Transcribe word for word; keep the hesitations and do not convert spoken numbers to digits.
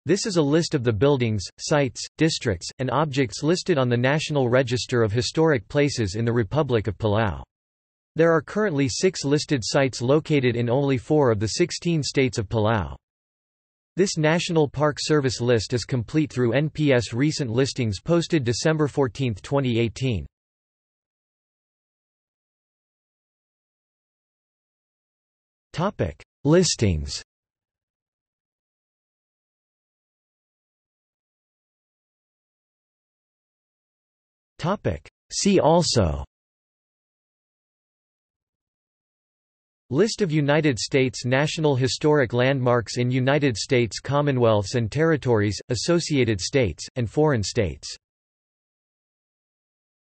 This is a list of the buildings, sites, districts, and objects listed on the National Register of Historic Places in the Republic of Palau. There are currently six listed sites located in only four of the sixteen states of Palau. This National Park Service list is complete through N P S recent listings posted December fourteenth twenty eighteen. Listings. See also: List of United States National Historic Landmarks in United States Commonwealths and Territories, Associated States, and foreign states.